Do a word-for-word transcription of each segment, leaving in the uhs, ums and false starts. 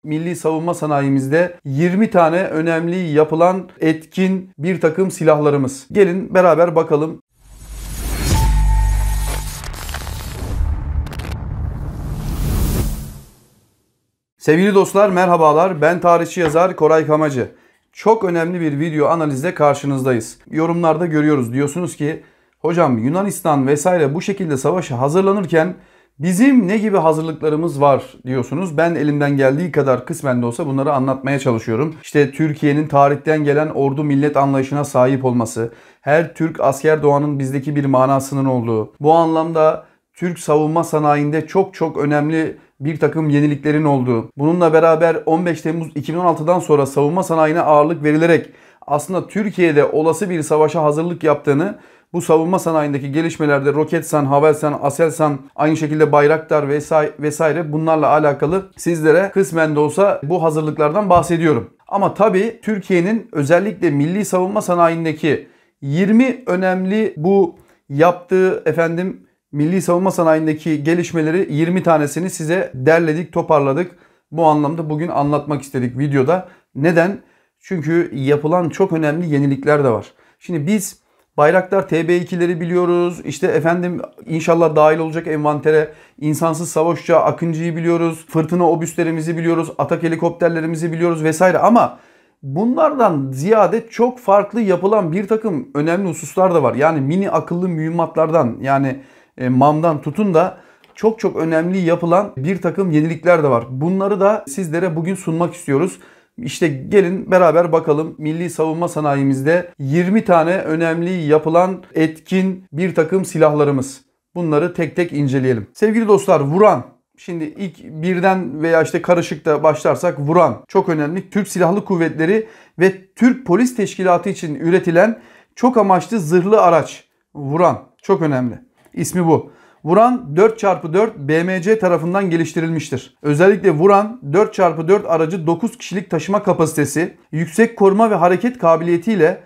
milli savunma sanayimizde yirmi tane önemli yapılan etkin bir takım silahlarımız. Gelin beraber bakalım. Sevgili dostlar, merhabalar. Ben tarihçi yazar Koray Kamacı. Çok önemli bir video analizle karşınızdayız. Yorumlarda görüyoruz, diyorsunuz ki hocam Yunanistan vesaire bu şekilde savaşa hazırlanırken bizim ne gibi hazırlıklarımız var diyorsunuz. Ben elimden geldiği kadar kısmen de olsa bunları anlatmaya çalışıyorum. İşte Türkiye'nin tarihten gelen ordu millet anlayışına sahip olması, her Türk asker doğanın bizdeki bir manasının olduğu, bu anlamda Türk savunma sanayinde çok çok önemli bir takım yeniliklerin olduğu, bununla beraber on beş Temmuz iki bin on altıdan sonra savunma sanayine ağırlık verilerek aslında Türkiye'de olası bir savaşa hazırlık yaptığını, bu savunma sanayindeki gelişmelerde Roketsan, Havelsan, Aselsan, aynı şekilde Bayraktar vesaire, vesaire bunlarla alakalı sizlere kısmen de olsa bu hazırlıklardan bahsediyorum. Ama tabii Türkiye'nin özellikle milli savunma sanayindeki yirmi önemli bu yaptığı efendim milli savunma sanayindeki gelişmeleri yirmi tanesini size derledik, toparladık. Bu anlamda bugün anlatmak istedik videoda. Neden? Çünkü yapılan çok önemli yenilikler de var. Şimdi biz Bayraktar T B ikileri biliyoruz. İşte efendim inşallah dahil olacak envantere insansız savaş uçağı Akıncı'yı biliyoruz. Fırtına obüslerimizi biliyoruz. Atak helikopterlerimizi biliyoruz vesaire. Ama bunlardan ziyade çok farklı yapılan bir takım önemli hususlar da var. Yani mini akıllı mühimmatlardan, yani E, MAM'dan tutun da çok çok önemli yapılan bir takım yenilikler de var. Bunları da sizlere bugün sunmak istiyoruz. İşte gelin beraber bakalım milli savunma sanayimizde yirmi tane önemli yapılan etkin bir takım silahlarımız. Bunları tek tek inceleyelim. Sevgili dostlar, Vuran. Şimdi ilk birden veya işte karışıkta başlarsak Vuran çok önemli. Türk Silahlı Kuvvetleri ve Türk Polis Teşkilatı için üretilen çok amaçlı zırhlı araç. Vuran çok önemli. İsmi bu. Vuran dört çarpı dört B M C tarafından geliştirilmiştir. Özellikle Vuran dört çarpı dört aracı dokuz kişilik taşıma kapasitesi, yüksek koruma ve hareket kabiliyetiyle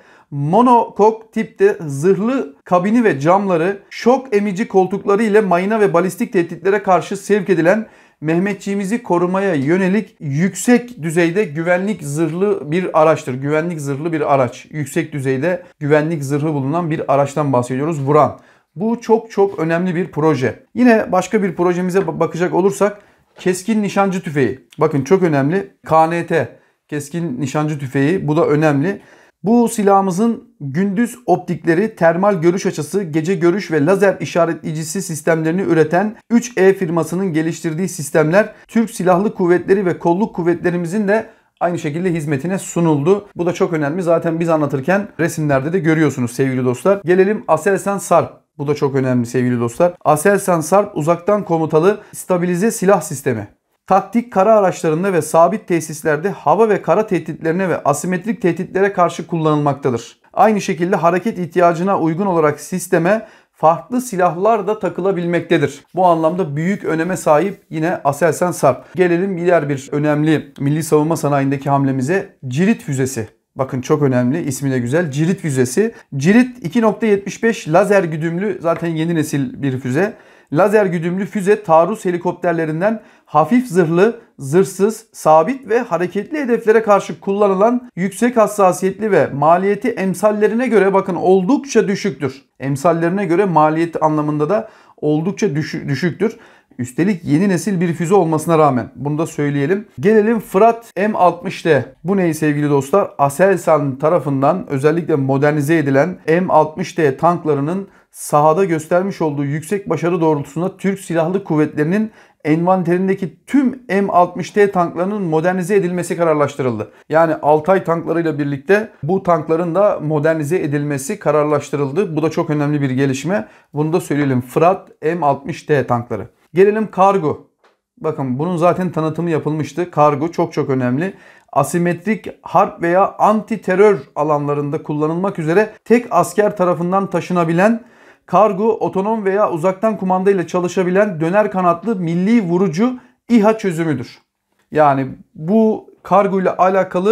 monokok tipte zırhlı kabini ve camları, şok emici koltukları ile mayına ve balistik tehditlere karşı sevk edilen Mehmetçiğimizi korumaya yönelik yüksek düzeyde güvenlik zırhlı bir araçtır. Güvenlik zırhlı bir araç. Yüksek düzeyde güvenlik zırhı bulunan bir araçtan bahsediyoruz. Vuran. Bu çok çok önemli bir proje. Yine başka bir projemize bakacak olursak keskin nişancı tüfeği. Bakın çok önemli. K N T keskin nişancı tüfeği. Bu da önemli. Bu silahımızın gündüz optikleri, termal görüş açısı, gece görüş ve lazer işaretleyicisi sistemlerini üreten üç E firmasının geliştirdiği sistemler Türk Silahlı Kuvvetleri ve Kolluk Kuvvetlerimizin de aynı şekilde hizmetine sunuldu. Bu da çok önemli. Zaten biz anlatırken resimlerde de görüyorsunuz sevgili dostlar. Gelelim Aselsan Sarp. Bu da çok önemli sevgili dostlar. Aselsan Sarp uzaktan komutalı stabilize silah sistemi. Taktik kara araçlarında ve sabit tesislerde hava ve kara tehditlerine ve asimetrik tehditlere karşı kullanılmaktadır. Aynı şekilde hareket ihtiyacına uygun olarak sisteme farklı silahlar da takılabilmektedir. Bu anlamda büyük öneme sahip yine Aselsan Sarp. Gelelim diğer bir önemli milli savunma sanayindeki hamlemize, Cirit füzesi. Bakın çok önemli, ismi de güzel. Cirit füzesi. Cirit iki nokta yetmiş beş lazer güdümlü, zaten yeni nesil bir füze. Lazer güdümlü füze taarruz helikopterlerinden hafif zırhlı, zırhsız, sabit ve hareketli hedeflere karşı kullanılan yüksek hassasiyetli ve maliyeti emsallerine göre bakın oldukça düşüktür. Emsallerine göre maliyet anlamında da oldukça düşüktür. Üstelik yeni nesil bir füze olmasına rağmen, bunu da söyleyelim. Gelelim Fırat M altmış D. Bu neyi sevgili dostlar? Aselsan tarafından özellikle modernize edilen M altmış D tanklarının sahada göstermiş olduğu yüksek başarı doğrultusunda Türk Silahlı Kuvvetleri'nin envanterindeki tüm M altmış D tanklarının modernize edilmesi kararlaştırıldı. Yani Altay tanklarıyla birlikte bu tankların da modernize edilmesi kararlaştırıldı. Bu da çok önemli bir gelişme. Bunu da söyleyelim. Fırat M altmış D tankları. Gelelim kargo. Bakın bunun zaten tanıtımı yapılmıştı. Kargo çok çok önemli. Asimetrik harp veya anti terör alanlarında kullanılmak üzere tek asker tarafından taşınabilen, kargo, otonom veya uzaktan kumanda ile çalışabilen döner kanatlı milli vurucu İHA çözümüdür. Yani bu kargo ile alakalı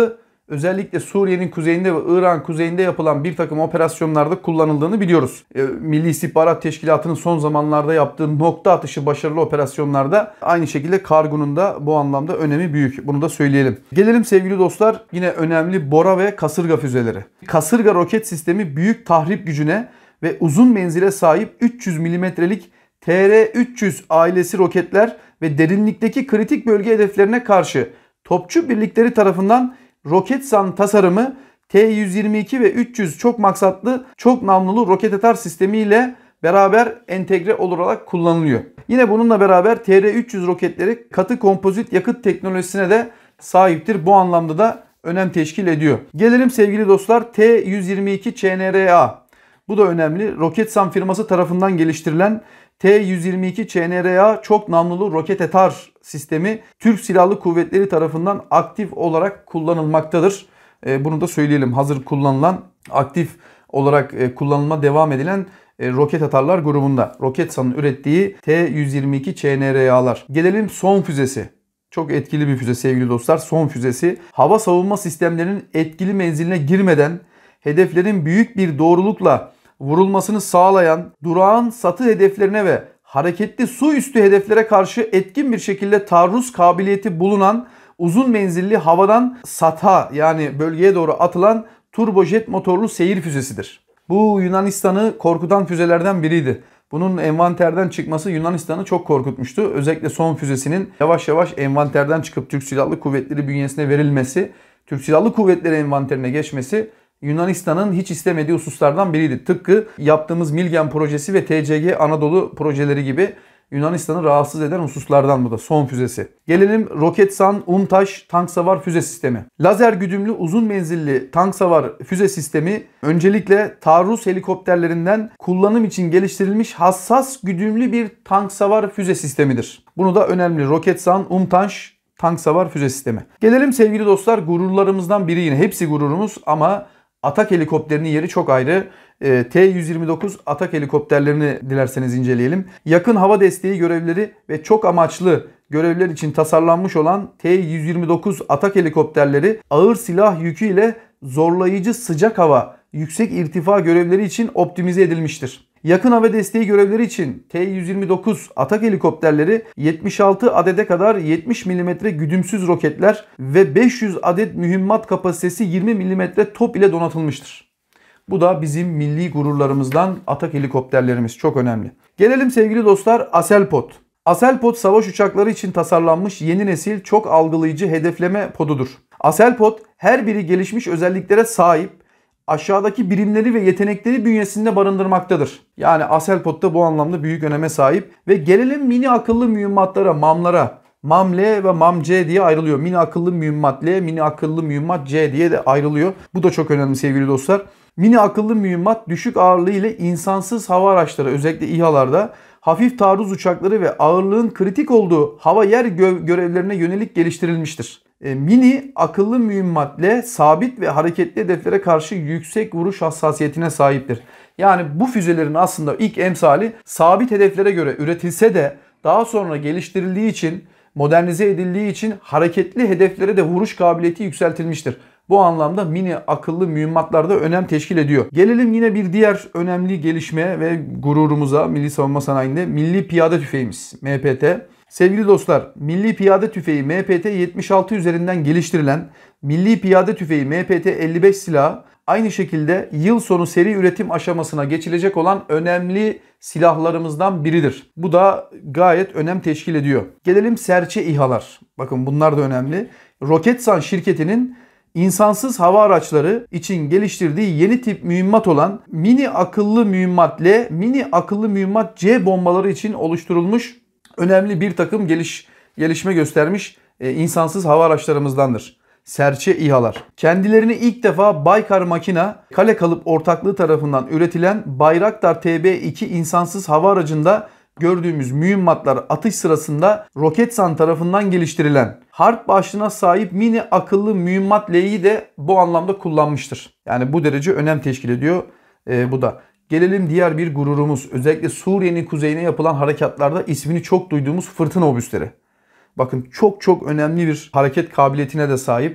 özellikle Suriye'nin kuzeyinde ve Irak'ın kuzeyinde yapılan bir takım operasyonlarda kullanıldığını biliyoruz. E, Milli İstihbarat Teşkilatı'nın son zamanlarda yaptığı nokta atışı başarılı operasyonlarda aynı şekilde kargonun da bu anlamda önemi büyük. Bunu da söyleyelim. Gelelim sevgili dostlar yine önemli Bora ve kasırga füzeleri. Kasırga roket sistemi büyük tahrip gücüne ve uzun menzile sahip üç yüz milimetrelik T R üç yüz ailesi roketler ve derinlikteki kritik bölge hedeflerine karşı topçu birlikleri tarafından Roketsan tasarımı T yüz yirmi iki ve üç yüz çok maksatlı çok namlulu roket atar sistemi ile beraber entegre olarak kullanılıyor. Yine bununla beraber T R üç yüz roketleri katı kompozit yakıt teknolojisine de sahiptir. Bu anlamda da önem teşkil ediyor. Gelelim sevgili dostlar T yüz yirmi iki Ç N R A. Bu da önemli. Roketsan firması tarafından geliştirilen T yüz yirmi iki Ç N R A çok namlulu roket atar sistemi Türk Silahlı Kuvvetleri tarafından aktif olarak kullanılmaktadır. Bunu da söyleyelim. Hazır kullanılan, aktif olarak kullanılma devam edilen roket atarlar grubunda. Roketsan'ın ürettiği T yüz yirmi iki Ç N R A'lar. Gelelim son füzesi. Çok etkili bir füze sevgili dostlar. Son füzesi. Hava savunma sistemlerinin etkili menziline girmeden hedeflerin büyük bir doğrulukla vurulmasını sağlayan durağan satı hedeflerine ve hareketli su üstü hedeflere karşı etkin bir şekilde taarruz kabiliyeti bulunan uzun menzilli havadan sata yani bölgeye doğru atılan turbojet motorlu seyir füzesidir. Bu Yunanistan'ı korkutan füzelerden biriydi. Bunun envanterden çıkması Yunanistan'ı çok korkutmuştu. Özellikle son füzesinin yavaş yavaş envanterden çıkıp Türk Silahlı Kuvvetleri bünyesine verilmesi, Türk Silahlı Kuvvetleri envanterine geçmesi Yunanistan'ın hiç istemediği hususlardan biriydi. Tıpkı yaptığımız Milgen projesi ve T C G Anadolu projeleri gibi Yunanistan'ı rahatsız eden hususlardan bu da son füzesi. Gelelim Roketsan UMTAŞ tank savar füze sistemi. Lazer güdümlü uzun menzilli tank savar füze sistemi öncelikle taarruz helikopterlerinden kullanım için geliştirilmiş hassas güdümlü bir tank savar füze sistemidir. Bunu da önemli. Roketsan UMTAŞ tank savar füze sistemi. Gelelim sevgili dostlar gururlarımızdan biri yine. Hepsi gururumuz ama Atak helikopterinin yeri çok ayrı. T yüz yirmi dokuz Atak helikopterlerini dilerseniz inceleyelim. Yakın hava desteği görevleri ve çok amaçlı görevler için tasarlanmış olan T yüz yirmi dokuz Atak helikopterleri ağır silah yükü ile zorlayıcı sıcak hava, yüksek irtifa görevleri için optimize edilmiştir. Yakın hava desteği görevleri için T yüz yirmi dokuz Atak helikopterleri yetmiş altı adede kadar yetmiş milimetre güdümsüz roketler ve beş yüz adet mühimmat kapasitesi yirmi milimetre top ile donatılmıştır. Bu da bizim milli gururlarımızdan Atak helikopterlerimiz çok önemli. Gelelim sevgili dostlar Aselpod. Aselpod savaş uçakları için tasarlanmış yeni nesil çok algılayıcı hedefleme podudur. Aselpod her biri gelişmiş özelliklere sahip aşağıdaki birimleri ve yetenekleri bünyesinde barındırmaktadır. Yani Aselpod da bu anlamda büyük öneme sahip. Ve gelelim mini akıllı mühimmatlara, MAM'lara. MAM-L ve MAM-C diye ayrılıyor. Mini akıllı mühimmat L, mini akıllı mühimmat C diye de ayrılıyor. Bu da çok önemli sevgili dostlar. Mini akıllı mühimmat düşük ağırlığı ile insansız hava araçları özellikle İHA'larda hafif taarruz uçakları ve ağırlığın kritik olduğu hava yer gö- görevlerine yönelik geliştirilmiştir. E, mini akıllı mühimmat L sabit ve hareketli hedeflere karşı yüksek vuruş hassasiyetine sahiptir. Yani bu füzelerin aslında ilk emsali sabit hedeflere göre üretilse de daha sonra geliştirildiği için, modernize edildiği için hareketli hedeflere de vuruş kabiliyeti yükseltilmiştir. Bu anlamda mini akıllı mühimmatlarda önem teşkil ediyor. Gelelim yine bir diğer önemli gelişme ve gururumuza Milli Savunma Sanayi'nde Milli Piyade Tüfeğimiz M P T. Sevgili dostlar, Milli Piyade Tüfeği M P T yetmiş altı üzerinden geliştirilen Milli Piyade Tüfeği M P T elli beş silahı aynı şekilde yıl sonu seri üretim aşamasına geçilecek olan önemli silahlarımızdan biridir. Bu da gayet önem teşkil ediyor. Gelelim Serçe İHA'lar. Bakın bunlar da önemli. Roketsan şirketinin insansız hava araçları için geliştirdiği yeni tip mühimmat olan mini akıllı mühimmat L, mini akıllı mühimmat C bombaları için oluşturulmuş önemli bir takım geliş, gelişme göstermiş e, insansız hava araçlarımızdandır. Serçe İHA'lar. Kendilerini ilk defa Baykar Makina Kale Kalıp ortaklığı tarafından üretilen Bayraktar T B iki insansız hava aracında gördüğümüz mühimmatlar atış sırasında Roketsan tarafından geliştirilen harp başlığına sahip mini akıllı mühimmat L'yi de bu anlamda kullanmıştır. Yani bu derece önem teşkil ediyor e, bu da. Gelelim diğer bir gururumuz. Özellikle Suriye'nin kuzeyine yapılan harekatlarda ismini çok duyduğumuz fırtına obüsleri. Bakın çok çok önemli bir hareket kabiliyetine de sahip.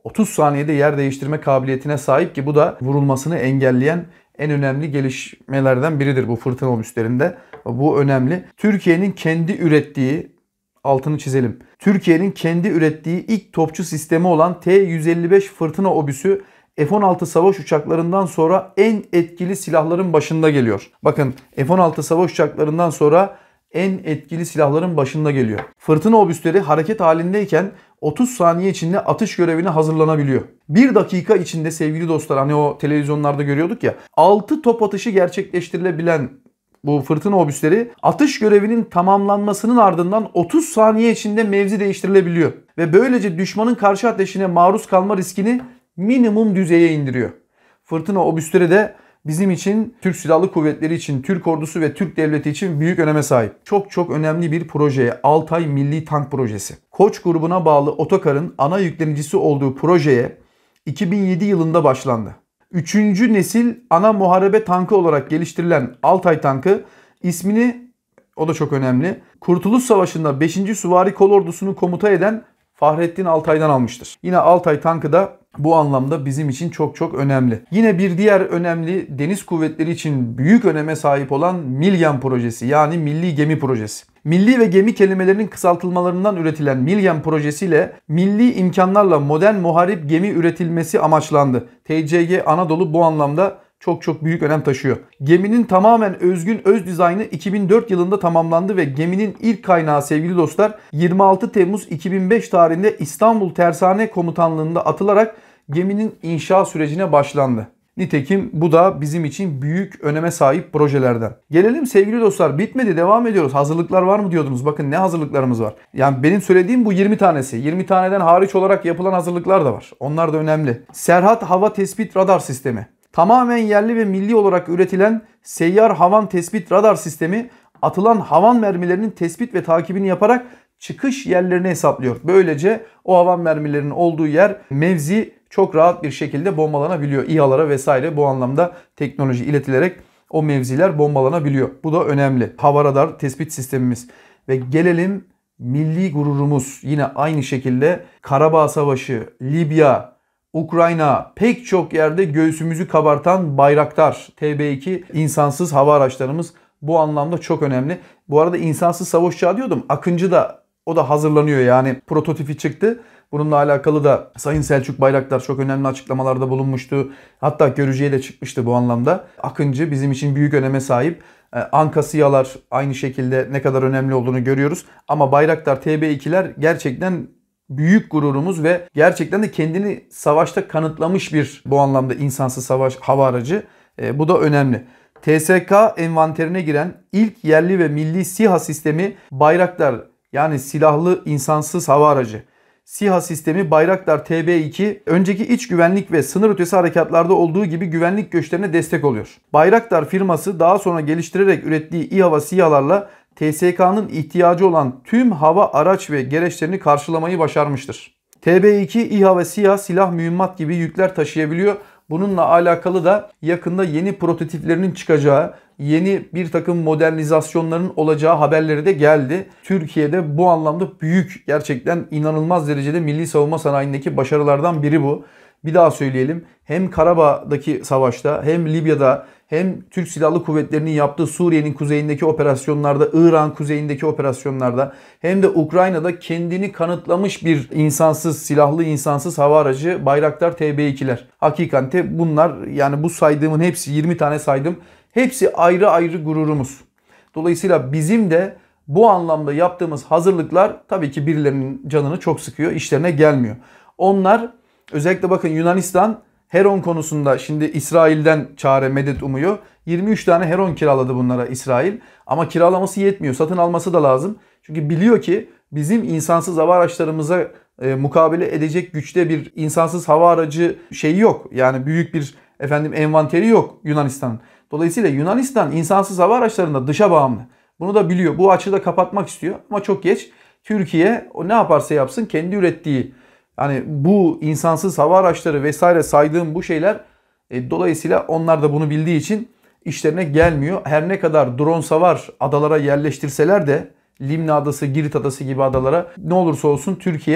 otuz saniyede yer değiştirme kabiliyetine sahip ki bu da vurulmasını engelleyen en önemli gelişmelerden biridir bu fırtına obüslerinde. Bu önemli. Türkiye'nin kendi ürettiği, altını çizelim, Türkiye'nin kendi ürettiği ilk topçu sistemi olan T yüz elli beş fırtına obüsü F on altı savaş uçaklarından sonra en etkili silahların başında geliyor. Bakın, F on altı savaş uçaklarından sonra en etkili silahların başında geliyor. Fırtına obüsleri hareket halindeyken otuz saniye içinde atış görevine hazırlanabiliyor. bir dakika içinde sevgili dostlar, hani o televizyonlarda görüyorduk ya, altı top atışı gerçekleştirilebilen bu fırtına obüsleri atış görevinin tamamlanmasının ardından otuz saniye içinde mevzi değiştirilebiliyor. Ve böylece düşmanın karşı ateşine maruz kalma riskini minimum düzeye indiriyor. Fırtına obüsleri de bizim için, Türk Silahlı Kuvvetleri için, Türk Ordusu ve Türk Devleti için büyük öneme sahip. Çok çok önemli bir projeye, Altay Milli Tank Projesi. Koç grubuna bağlı Otokar'ın ana yüklenicisi olduğu projeye iki bin yedi yılında başlandı. Üçüncü nesil ana muharebe tankı olarak geliştirilen Altay tankı ismini, o da çok önemli, Kurtuluş Savaşı'nda beşinci Süvari Kolordusu'nu komuta eden Fahrettin Altay'dan almıştır. Yine Altay tankı da bu anlamda bizim için çok çok önemli. Yine bir diğer önemli, deniz kuvvetleri için büyük öneme sahip olan MILGEM projesi, yani Milli Gemi Projesi. Milli ve gemi kelimelerinin kısaltılmalarından üretilen MILGEM projesiyle milli imkanlarla modern muharip gemi üretilmesi amaçlandı. T C G Anadolu bu anlamda çok çok büyük önem taşıyor. Geminin tamamen özgün öz dizaynı iki bin dört yılında tamamlandı ve geminin ilk kaynağı sevgili dostlar yirmi altı Temmuz iki bin beş tarihinde İstanbul Tersane Komutanlığı'nda atılarak geminin inşa sürecine başlandı. Nitekim bu da bizim için büyük öneme sahip projelerden. Gelelim sevgili dostlar, bitmedi, devam ediyoruz. Hazırlıklar var mı diyordunuz. Bakın ne hazırlıklarımız var. Yani benim söylediğim bu yirmi tanesi. yirmi taneden hariç olarak yapılan hazırlıklar da var. Onlar da önemli. Serhat Hava Tespit Radar Sistemi. Tamamen yerli ve milli olarak üretilen seyyar havan tespit radar sistemi atılan havan mermilerinin tespit ve takibini yaparak çıkış yerlerini hesaplıyor. Böylece o havan mermilerinin olduğu yer, mevzi çok rahat bir şekilde bombalanabiliyor. İHA'lara vesaire bu anlamda teknoloji iletilerek o mevziler bombalanabiliyor. Bu da önemli. Hava radar tespit sistemimiz. Ve gelelim milli gururumuz. Yine aynı şekilde Karabağ Savaşı, Libya, Ukrayna, pek çok yerde göğsümüzü kabartan Bayraktar T B iki insansız hava araçlarımız bu anlamda çok önemli. Bu arada insansız savaş uçağı diyordum. Akıncı da, o da hazırlanıyor, yani prototipi çıktı. Bununla alakalı da Sayın Selçuk Bayraktar çok önemli açıklamalarda bulunmuştu. Hatta görücüye de çıkmıştı bu anlamda. Akıncı bizim için büyük öneme sahip. Anka SİHA'lar aynı şekilde ne kadar önemli olduğunu görüyoruz. Ama Bayraktar T B ikiler gerçekten büyük gururumuz ve gerçekten de kendini savaşta kanıtlamış bir bu anlamda insansız savaş hava aracı. E, bu da önemli. T S K envanterine giren ilk yerli ve milli SİHA sistemi Bayraktar, yani silahlı insansız hava aracı. SİHA sistemi Bayraktar T B iki önceki iç güvenlik ve sınır ötesi harekatlarda olduğu gibi güvenlik göçlerine destek oluyor. Bayraktar firması daha sonra geliştirerek ürettiği İHA ve SİHA'larla T S K'nın ihtiyacı olan tüm hava araç ve gereçlerini karşılamayı başarmıştır. T B iki, İHA ve SİHA silah, mühimmat gibi yükler taşıyabiliyor. Bununla alakalı da yakında yeni prototiplerinin çıkacağı, yeni bir takım modernizasyonların olacağı haberleri de geldi. Türkiye'de bu anlamda büyük, gerçekten inanılmaz derecede milli savunma sanayindeki başarılardan biri bu. Bir daha söyleyelim. Hem Karabağ'daki savaşta, hem Libya'da, hem Türk Silahlı Kuvvetleri'nin yaptığı Suriye'nin kuzeyindeki operasyonlarda, İran kuzeyindeki operasyonlarda, hem de Ukrayna'da kendini kanıtlamış bir insansız, silahlı insansız hava aracı Bayraktar T B ikiler. Hakikaten bunlar, yani bu saydığımın hepsi, yirmi tane saydım. Hepsi ayrı ayrı gururumuz. Dolayısıyla bizim de bu anlamda yaptığımız hazırlıklar tabii ki birilerinin canını çok sıkıyor, işlerine gelmiyor. Onlar, özellikle bakın Yunanistan Heron konusunda şimdi İsrail'den çare medet umuyor. yirmi üç tane Heron kiraladı bunlara İsrail. Ama kiralaması yetmiyor. Satın alması da lazım. Çünkü biliyor ki bizim insansız hava araçlarımıza e, mukabele edecek güçte bir insansız hava aracı şeyi yok. Yani büyük bir efendim envanteri yok Yunanistan'ın. Dolayısıyla Yunanistan insansız hava araçlarında dışa bağımlı. Bunu da biliyor. Bu açığı da kapatmak istiyor. Ama çok geç. Türkiye o ne yaparsa yapsın kendi ürettiği, yani bu insansız hava araçları vesaire saydığım bu şeyler e, dolayısıyla onlar da bunu bildiği için işlerine gelmiyor. Her ne kadar drone savar adalara yerleştirseler de Limna Adası, Girit Adası gibi adalara, ne olursa olsun Türkiye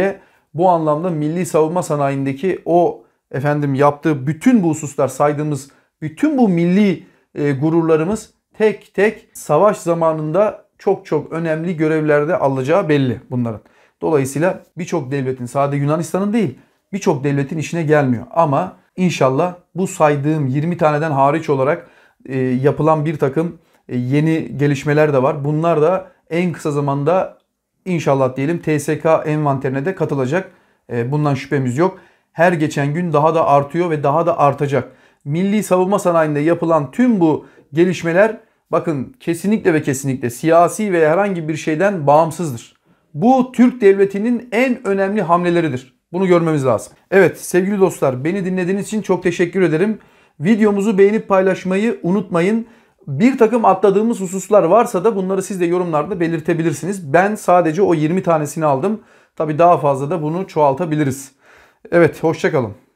Bu anlamda milli savunma sanayindeki o efendim yaptığı bütün bu hususlar, saydığımız bütün bu milli e, gururlarımız tek tek savaş zamanında çok çok önemli görevlerde alacağı belli bunların. Dolayısıyla birçok devletin, sadece Yunanistan'ın değil, birçok devletin işine gelmiyor. Ama inşallah bu saydığım yirmi taneden hariç olarak e, yapılan bir takım e, yeni gelişmeler de var. Bunlar da en kısa zamanda inşallah diyelim T S K envanterine de katılacak. E, bundan şüphemiz yok. Her geçen gün daha da artıyor ve daha da artacak. Milli savunma sanayinde yapılan tüm bu gelişmeler bakın kesinlikle ve kesinlikle siyasi veya herhangi bir şeyden bağımsızdır. Bu Türk devletinin en önemli hamleleridir. Bunu görmemiz lazım. Evet sevgili dostlar, beni dinlediğiniz için çok teşekkür ederim. Videomuzu beğenip paylaşmayı unutmayın. Bir takım atladığımız hususlar varsa da bunları siz de yorumlarda belirtebilirsiniz. Ben sadece o yirmi tanesini aldım. Tabii daha fazla da bunu çoğaltabiliriz. Evet, hoşça kalın.